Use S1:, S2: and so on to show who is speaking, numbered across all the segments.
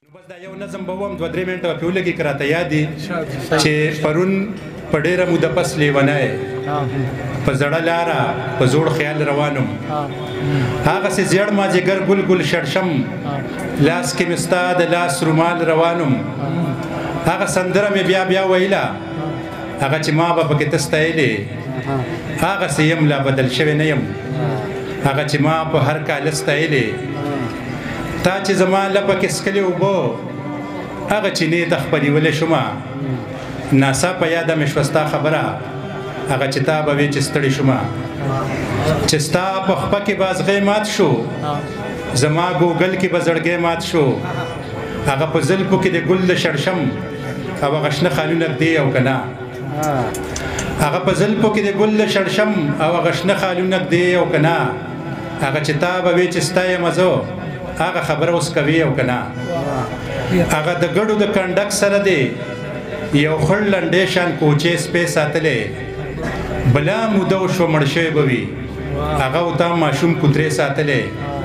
S1: بس دا یو نظم به وم 2-3 منټه په ولګي کراته یاد دي چې پرون په ډېره موده پس لیونی په زړه لاره په زوړ خیال روانم هغسې زیړ مازدیګر ګل ګل شړشم لاس کې مې ستا د لاس رومال روانم هغه سندره مې بیا بیا ویله هغه چې ما به پکې ته ستایلې هغسې یم لا بدل شوی نه یم هغه چې ما په هر کاله ستایلې تا چې زما لپه کې څکلې اوبه هغه چینې ته خپرېولی شومه ناڅاپه یاده مې شوه ستا خبره هغه چې تا به وې چې ستړې شومه چې ستا په خپه کې بازغی مات شو زما ګوګل کې به زړګی مات شو هغه په زلفو کې د ګل د شړشم او هغه شنه خالونه ږدې او که نه هغه په زلفو کې د ګل د شړشم او هغه شنه خالونه ږدې او که نه هغه چې تا به وې چې ستا یم زه هغه خبره اوس کوي او که نه هغه د ګډو د کنډک سره دی یو خړ لنډې شان کوچې سپې ساتلې بلا موده وشوه مړ شوی به وي هغه ورته ماشوم کوترې ساتلې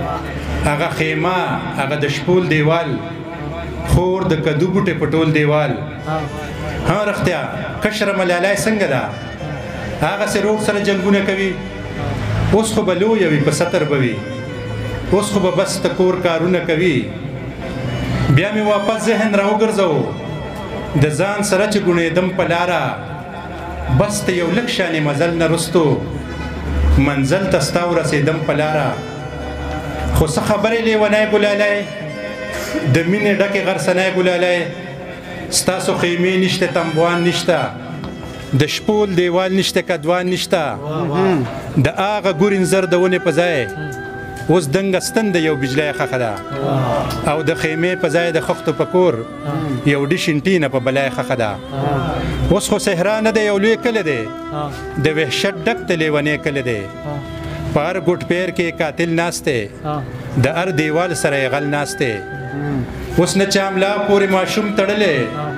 S1: هغه خیمه هغه د شپول دیوال خور د کدو بوټې په ټول دیوال ها رښتیا کشره ملالای څنګه ده هغسې روډ سره جنګونه کوي اوس خو به لویه وي په سطر به وي اوس خو به بس د کور کارونه کوي بیا مې واپس ذهن راوګرځو د ځان سره چې ګونېدم په لاره بس ته یو لږ شانې مزل نه رستو منزل ته ستا ورسېدم په لاره خو څه خبرې لیونی ګلالی د مینې ډکې غرسنی ګلالی ستاسو خیمې نشته تنبوان نشته د شپول دیوال نشته کدوان نشته د هغه ګورین زر د ونې په ځای اوس دنګه ستن د یو بجلی خښه ده او د خیمې په ځای د خښتو په کور یو ډش انټینه په بلای خښه ده اوس خو صحرا نه دی یو لوی کلی دی د وحشت ډک د لیونی کلی دی په هر ګوټ پیر کې قاتل ناست دی د هر دیوال سره یې غل ناست دی اوس نه چاملا پورې ماشوم تړلی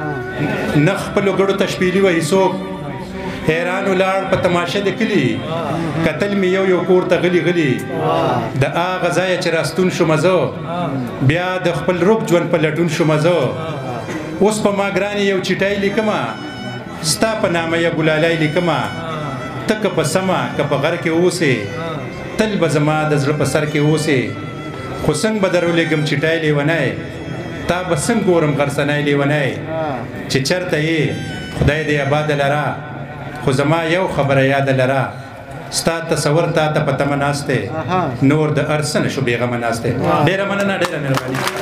S1: نه خپلو ګړو ته شپیلي وهي څوک حیران ولاړ په تماشه د کلي کتل مې یو یو کور ته غلي غلي د هغه ځایه چې راستون شومه زه بیا د خپل روب ژوند په لټون شومه زه اوس په ما ګرانې یو چټۍ لیکمه ستا په نامه یې ګلالی لیکمه ته که په سمه که په غر کې اوسې تل به زما د زړه په سر کې اوسې خو څنګه به درولېږم چټۍ لیونی تا به څنګه ګورم غرسنی لیونی چې چېرته یې خدای دې آباد لره خو زما یو خبره یاد لره ستا تصور تا ته په تمه ناست دی نور د هر څه نه شو بېغمه ناست دی ډېره مننه ډېره مهرباني